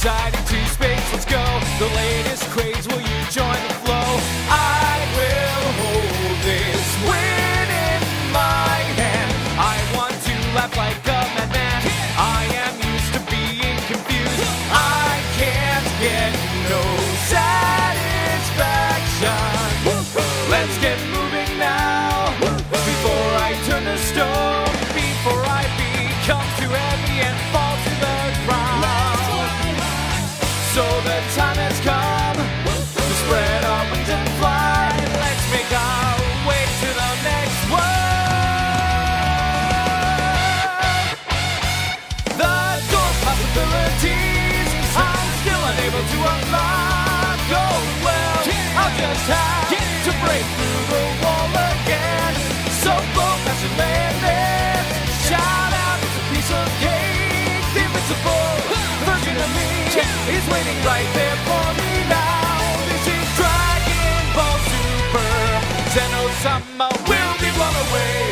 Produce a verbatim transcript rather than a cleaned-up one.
society to space, let's go. The latest craze, will you join the flow? I will hold this win in my hand. I want to laugh like a madman. I am used to being confused. I can't get no satisfaction. Let's get moving now, before I turn to stone, before I become too heavy and fall to the ground. So the time has come to spread our wings and fly. Let's make our way to the next world. The door of possibilities I'm still unable to unlock. Oh well, I'll just have to break through the wall again. So bold, that's your landing. Shout out, it's a piece of cake. The invincible version of me is waiting right there for me now. This is Dragon Ball Super. Zeno-sama will be blown away.